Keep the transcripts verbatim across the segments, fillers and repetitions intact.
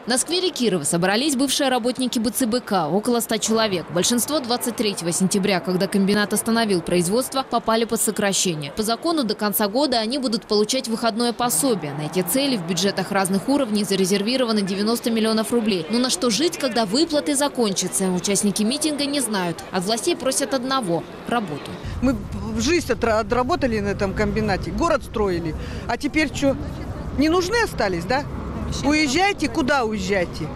На сквере Кирова собрались бывшие работники БЦБК, около ста человек. Большинство двадцать третьего сентября, когда комбинат остановил производство, попали под сокращение. По закону до конца года они будут получать выходное пособие. На эти цели в бюджетах разных уровней зарезервировано девяносто миллионов рублей. Но на что жить, когда выплаты закончатся? Участники митинга не знают. От властей просят одного – работу. Мы жизнь отработали на этом комбинате, город строили. А теперь что, не нужны остались, да? Уезжайте, куда уезжайте?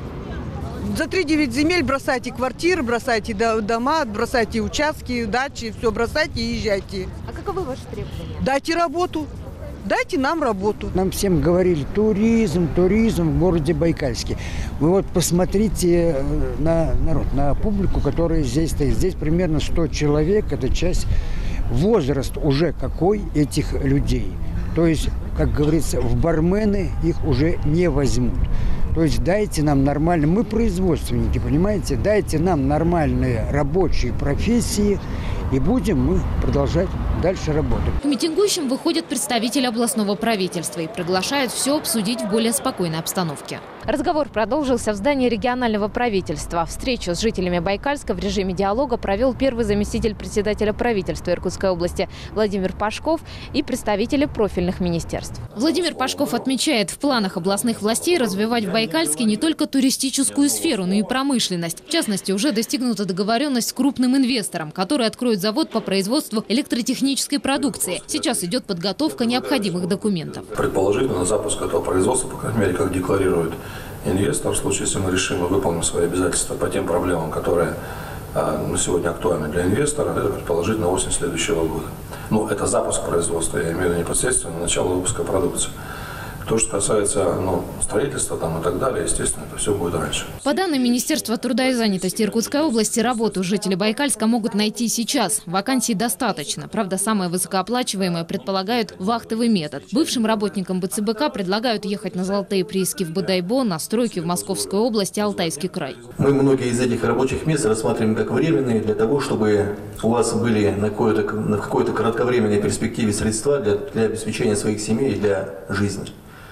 За три девять земель бросайте квартиры, бросайте дома, бросайте участки, дачи, все бросайте и езжайте. А каковы ваши требования? Дайте работу. Дайте нам работу. Нам всем говорили туризм, туризм в городе Байкальске. Вы вот посмотрите на народ, на публику, которая здесь стоит. Здесь примерно сто человек, это часть, возраст уже какой этих людей. То есть, как говорится, в бармены их уже не возьмут. То есть дайте нам нормально, мы производственники, понимаете, дайте нам нормальные рабочие профессии, и будем мы продолжать дальше работать. К митингующим выходят представители областного правительства и приглашают все обсудить в более спокойной обстановке. Разговор продолжился в здании регионального правительства. Встречу с жителями Байкальска в режиме диалога провел первый заместитель председателя правительства Иркутской области Владимир Пашков и представители профильных министерств. Владимир Пашков отмечает, в планах областных властей развивать в Байкальске не только туристическую сферу, но и промышленность. В частности, уже достигнута договоренность с крупным инвестором, который откроет завод по производству электротехнической продукции. Сейчас идет подготовка необходимых документов. Предположительно, запуск этого производства, по крайней мере, как декларирует инвестор, в случае, если мы решим и выполним свои обязательства по тем проблемам, которые а, на сегодня актуальны для инвестора, это предположительно осень следующего года. Ну, это запуск производства, я имею в виду непосредственно начало выпуска продукции. То, что касается ну, строительства там, и так далее, естественно, это все будет раньше. По данным Министерства труда и занятости Иркутской области, работу жители Байкальска могут найти сейчас. Вакансий достаточно. Правда, самое высокооплачиваемое предполагают вахтовый метод. Бывшим работникам БЦБК предлагают ехать на золотые прииски в Бодайбо, на стройки в Московской области, Алтайский край. Мы многие из этих рабочих мест рассматриваем как временные для того, чтобы у вас были на какой-то на какой-то кратковременной перспективе средства для, для обеспечения своих семей и для жизни.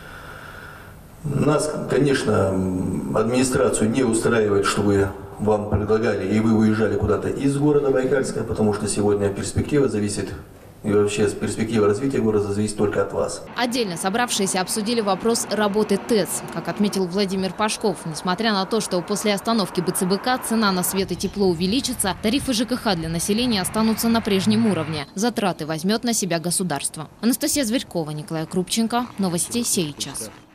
Нас, конечно, администрацию не устраивает, чтобы вам предлагали и вы уезжали куда-то из города Байкальска, потому что сегодня перспектива зависит, и вообще перспектива развития города зависит только от вас. Отдельно собравшиеся обсудили вопрос работы ТЭЦ. Как отметил Владимир Пашков, несмотря на то, что после остановки БЦБК цена на свет и тепло увеличится, тарифы ЖКХ для населения останутся на прежнем уровне. Затраты возьмет на себя государство. Анастасия Зверькова, Николай Крупченко. Новости сей час.